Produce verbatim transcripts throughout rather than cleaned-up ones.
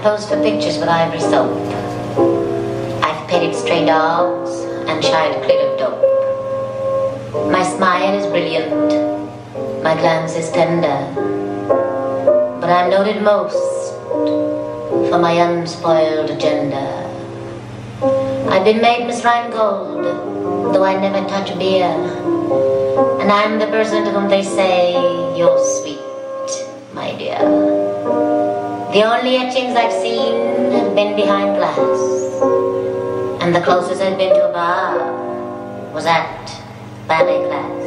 posed for pictures with Ivory soap. I've petted stray dogs and shied clit of dope. My smile is brilliant, my glance is tender, but I'm noted most for my unspoiled agenda. I've been made Miss Rheingold, though I never touch beer, and I'm the person to whom they say, you're sweet, my dear. The only etchings I've seen have been behind glass, and the closest I've been to a bar was at ballet class.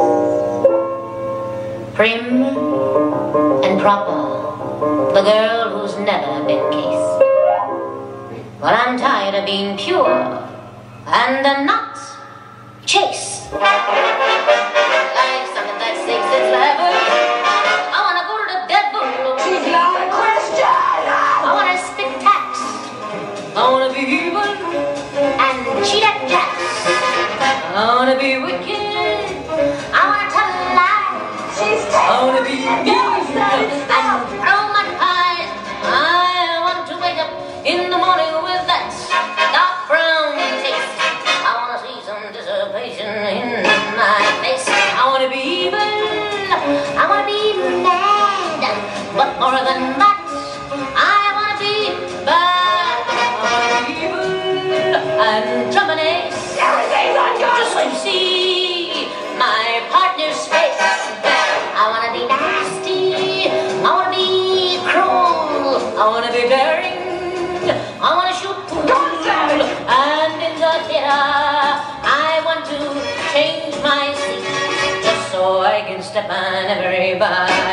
Prim and proper, the girl who's never been kissed. Well, I'm tired of being pure and not chaste. Like something that sings its level. I wanna go to the devil. She's not a Christian. I wanna spit tax. I wanna be evil and cheat at jacks. I wanna be wicked. I wanna tell lies. She's I wanna be mean Stop. and throw my pies. I want to wake up in the morning with that dark brown taste. I wanna see some dissipation in my face. I wanna be evil. I wanna be mad, but more than that, I wanna be bad. I wanna be evil and terminate. Everything's on your Just to see my partner's face. I wanna be nasty. I wanna be cruel. I wanna be daring. I wanna shoot pool. And in the theater, I want to change my seat just so I can step on everybody.